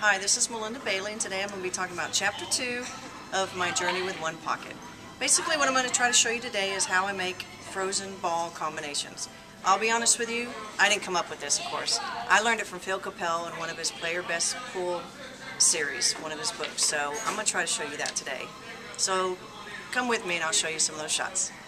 Hi, this is Melinda Bailey, and today I'm going to be talking about Chapter 2 of my Journey with One Pocket. Basically what I'm going to try to show you today is how I make frozen ball combinations. I'll be honest with you, I didn't come up with this, of course. I learned it from Phil Capel in one of his Player Best Pool series, one of his books, so I'm going to try to show you that today. So come with me and I'll show you some of those shots.